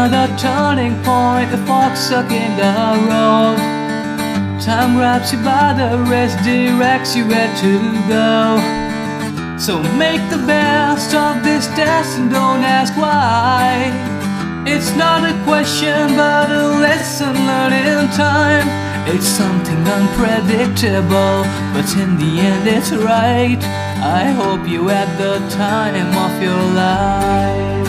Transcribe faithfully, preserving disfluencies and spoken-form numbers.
another turning point, a fork stuck in the road. Time grabs you by the wrist, directs you where to go. So make the best of this test and don't ask why. It's not a question but a lesson learned in time. It's something unpredictable, but in the end it's right. I hope you had the time of your life.